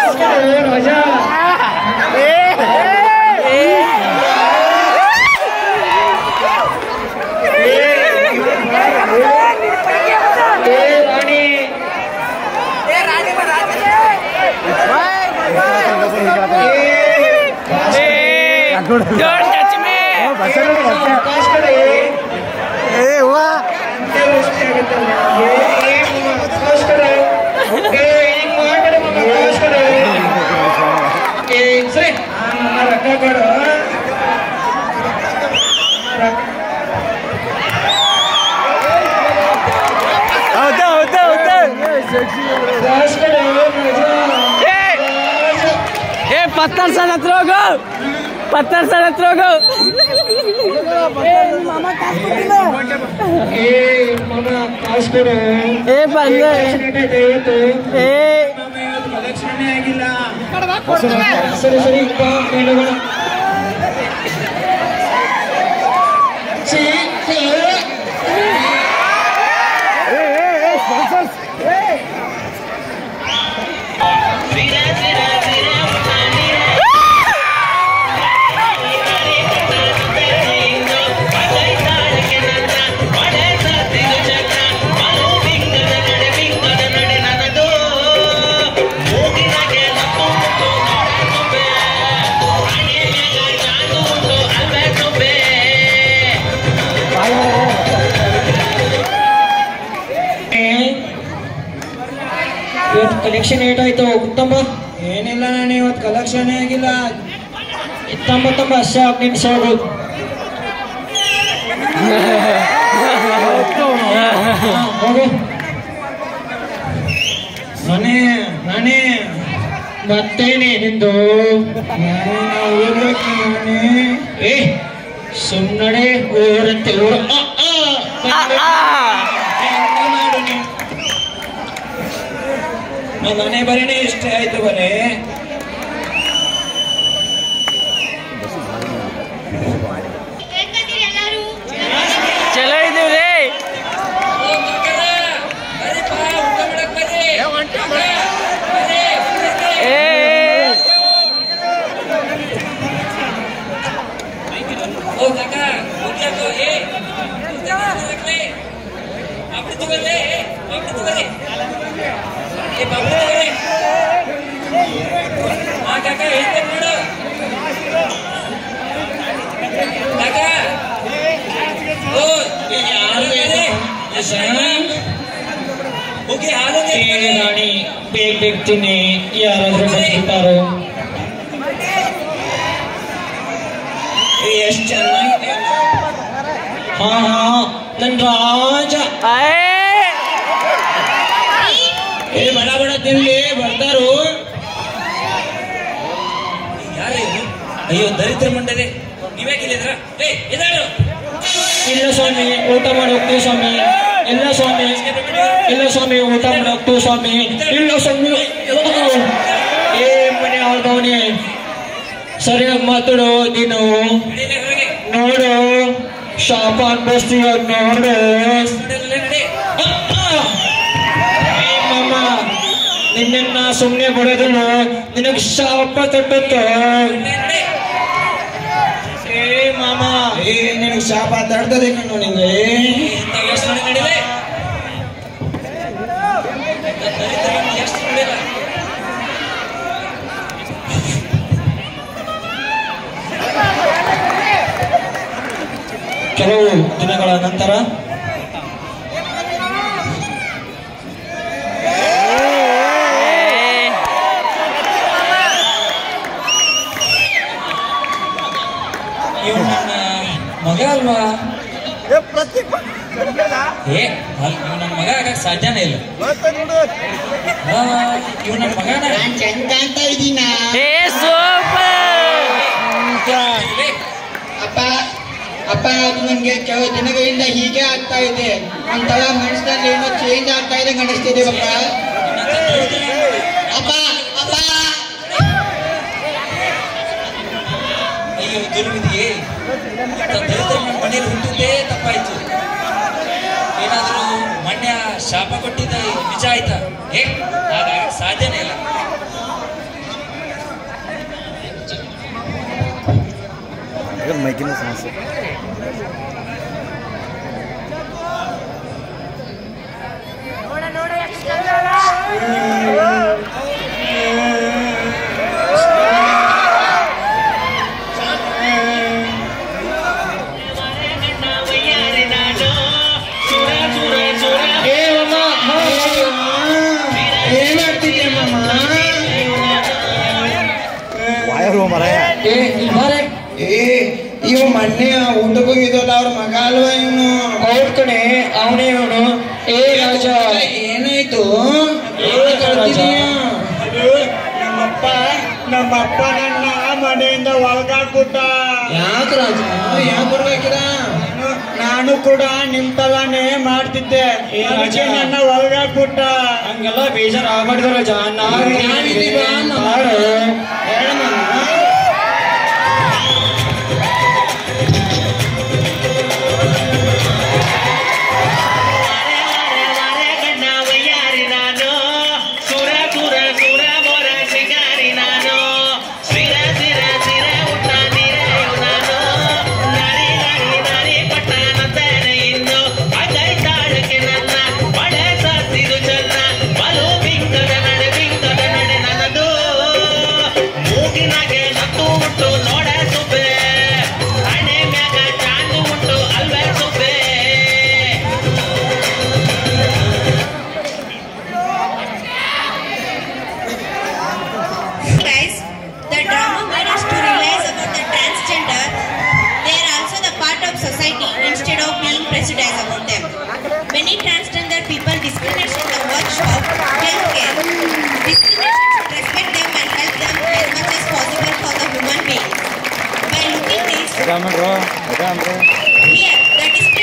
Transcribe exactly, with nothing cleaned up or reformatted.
Don't touch me! Hey, what? पत्थर से न थ्रोगो पत्थर से न थ्रोगो ए मामा कास ಕೊಟ್ಟಿಲ್ಲ ए मामा कास ಕೊಡು ए ಬಂದೆ ए ಮಾಮ ಇವತ್ತು ಕಲೆಕ್ಷನ್ ಆಗಿಲ್ಲ ಸರಿ ಸರಿ ಬಾ ಮೇಲೋಣ ಸಿ ಸಿ ए ए ಸ್ಪಾನ್ಸರ್ಸ್ ए ಕಲೆಕ್ಷನ್ ಏಟ್ ಆಯ್ತು ಉತ್ತಮ ಏನಿಲ್ಲ ನಾನು ಇವತ್ತು ಕಲೆಕ್ಷನ್ ಆಗಿಲ್ಲ ಇತ್ತಂಬ ತಂಬ ಅಷ್ಟೇ ನಿನ್ ಸೋಡು ಹೋಗು ನಾನೇ ನಾನೇ ಮತ್ತೇನೆ ನಿಂದು ನಾನೇ ಏ ಸುಮ್ಮನೆ ಊರಂತೆ ಊರ ಮನೆ ಬರೀನೇ ಇಷ್ಟ ಆಯ್ತು ಬರೇ ಚಲೋ ಇದೀವಿ ರಾಣಿ ಬೇಗ ಬೇಗ್ತೀನಿ ಯಾರಾದ್ರೂ ಬಂದ್ಬಿಟ್ಟಾರೋ ಎಷ್ಟು ಚೆನ್ನಾಗಿದೆ ಹಾ ಹಾ ನನ್ ರಾಜ ಏ ಬಡ ಬಡ ತಿನ್ಲಿ ಬರ್ತಾರು ಯಾರು ಅಯ್ಯೋ ದರಿದ್ರ ಮಂಡನೆ ನೀವ್ಯಾಕಿಲ್ಲಿದ್ರ ಇಲ್ಲ ಸ್ವಾಮಿ ಊಟ ಮಾಡಿ ಹೋಗ್ತೀವಿ ಸ್ವಾಮಿ ಇಲ್ಲ ಸ್ವಾಮಿ ಇಲ್ಲ ಸ್ವಾಮಿ ಊಟ ಮಾಡಿ ಹೋಗ್ತೀವಿ ಸ್ವಾಮಿ ಇಲ್ಲ ಸ್ವಾಮಿ ಏ ಮನೆ ಅವ್ರದವನಿ ಸರಿಯಾಗಿ ಮಾತಾಡೋ ನೀನು ನೋಡು ಶಾಪ ಅನ್ಭವಿಸ್ತೀಯ ನೋಡು ಮಾಮ ನಿನ್ನ ಸುಮ್ಮನೆ ಬರೋದು ನಿನಗ್ ಶಾಪ ತಟ್ಟುತ್ತ ಏ ಮಾಮ ಏ ನಿನಗ್ ಶಾಪ ತಡ್ತದೆ ಕಣ್ಣು ನಿಂಗೆ ಕೆಲವು ದಿನಗಳ ನಂತರ ಇವ್ ನನ್ನ ಮಗ ಅಲ್ವಾ ಏ ಇವ್ ನನ್ನ ಮಗ ಆಗಕ್ ಸಾಧ್ಯನೇ ಇಲ್ಲ ಇವ್ ನನ್ನ ಮಗ ಚಂದ ಅಂತ ಇದೀನ ಅಪ್ಪ ಅಪ್ಪ ಅದು ನನಗೆ ಕೆಲವು ದಿನಗಳಿಂದ ಹೀಗೆ ಆಗ್ತಾ ಇದೆ ಒಂಥರ ಮನಸ್ಸಿನಲ್ಲಿ ಏನೋ ಚೇಂಜ್ ಆಗ್ತಾ ಇದೆ ಕಾಣಿಸ್ತಿದೆ ಅಪ್ಪ ಅಪ್ಪ ಅಪ್ಪ ಅಯ್ಯೋ ದುರ್ವಿಧಿಯೇ ಮನೇಲಿ ಹುಟ್ಟಿದ್ದೇ ತಪ್ಪಾಯ್ತು ಏನಾದರೂ ಮಣ್ಯ ಶಾಪ ಕೊಟ್ಟಿದ್ದ ನಿಜ ಆಯ್ತಾ ಏ ಹಾಗಾಗಿ ಸಾಧ್ಯನೇ ಇಲ್ಲ अगर माइकिंग में समस्या ಇವ ಮೊನ್ನೆ ಊಟಕ್ಕೆ ಹೋಗಿದ್ದಲ್ಲ ಅವ್ರ ಮಗ ಅಲ್ವಾ ಇವನು ಹೌದ್ ಕಣೆ ಅವನೇ ಇವನು. ಏ ರಾಜ ಏನಾಯ್ತು? ನಮ್ಮಪ್ಪ ನಮ್ಮಪ್ಪ ನನ್ನ ಮನೆಯಿಂದ ಹೊರಗಾಕ್ಬಿಟ್ಟ. ಯಾಕ ರಾಜ? ಯಾಕೆ ಹೊರಗಾಕಿದ? ನಾನು ಕೂಡ ನಿಮ್ ತರಾನೇ ಮಾಡ್ತಿದ್ದೆ, ಅದಕ್ಕೆ ನನ್ನ ಹೊರಗಾಕ್ಬಿಟ್ಟ. ಹಂಗೆಲ್ಲ ಬೇಜಾರು ಆಗ್ಬಾರ್ದು ರಾಜ. ನಾವಿದೀವ Guys, the drama made us to realize about the transgender. They are also the part of society instead of being prejudiced about them. Many transgender people discriminate in the workshop, healthcare. Discrimination should respect them and help them as much as possible for the human beings. By looking this, here, that is